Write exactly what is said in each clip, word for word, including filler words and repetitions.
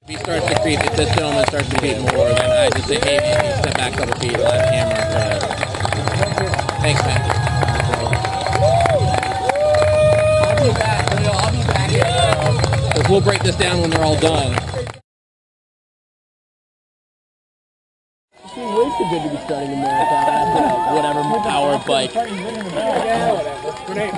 If he starts to creep, if this gentleman starts to creep more, then I just say, hey man, step back a couple feet, left hammer, whatever. Thanks, man. I'll be back, I'll be back here. Because we'll break this down when they're all done. It's way too good to be starting a marathon after whatever hour bike. Yeah, whatever. Grenade.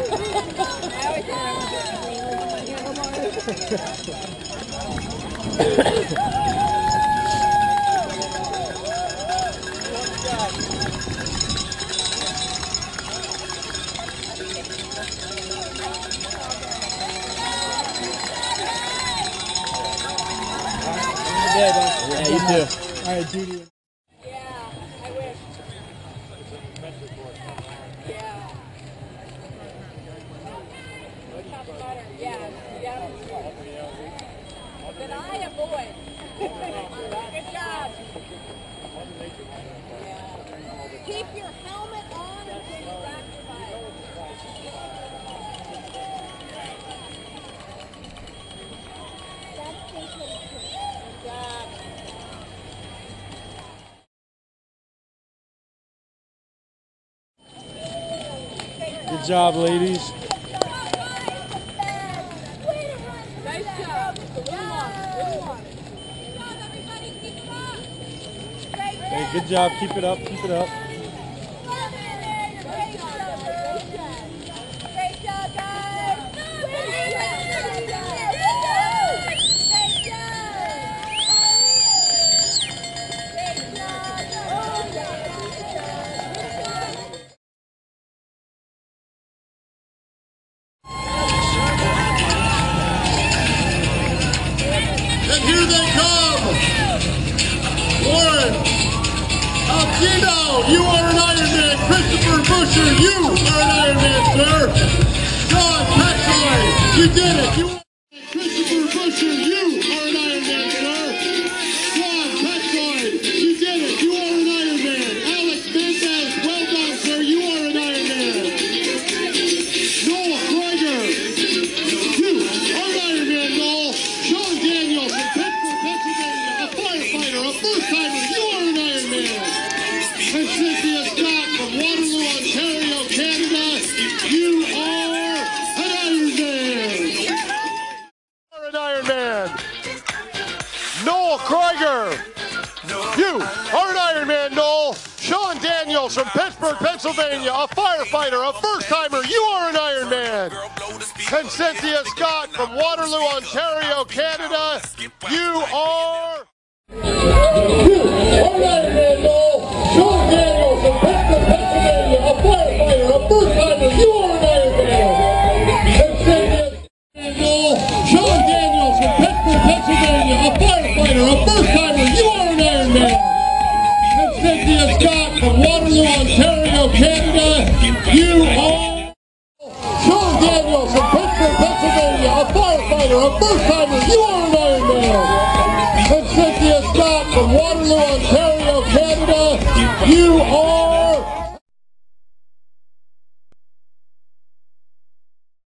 Yeah, you too. All right, Judy. Yeah, I wish. Yeah. Tough butter. Yeah, yeah. But I avoid. Good job. Yeah. Keep your helmet on until you back your bike. That's good job. Good job, ladies. Nice job. Little on, little on. Hey, good job. Keep it up. Keep it up. Great job, guys. And here they come. Lauren Alcino, you are an Ironman. Christopher Busher, you are an Ironman, sir. Sean Petzold, you did it. You Christopher Busher, you are an Ironman, sir. Sean Petzold, you did it. You are an Ironman. Alex Mendez, well done, sir. You are an Ironman. Noel Krieger, you are an Ironman, Noel. Sean Daniels from Pittsburgh, Pennsylvania, a firefighter, a first-timer, you are an Ironman. And Cynthia Scott from Waterloo, Ontario, Canada, you are an Ironman. You are an Ironman. Noel Krieger, you are an Ironman, Noel. Sean Daniels from Pittsburgh, Pennsylvania, a firefighter, a first-timer, you are an Ironman. And Cynthia Scott from Waterloo, Ontario, Canada, you are... You are an Ironman, Noel. Sean Daniels from Pittsburgh, Pennsylvania, a firefighter, a first-timer, you are an Ironman. And Cynthia Noel. Sean Daniels from Pittsburgh, Pennsylvania, a firefighter, a first-timer, you are an Ironman. And Cynthia Scott from Waterloo, Ontario, Canada, you are... Sean Daniels from Pittsburgh, Pennsylvania, a firefighter, a first-timer, you are an Ironman. And Cynthia Scott from Waterloo, Ontario, Canada, you are...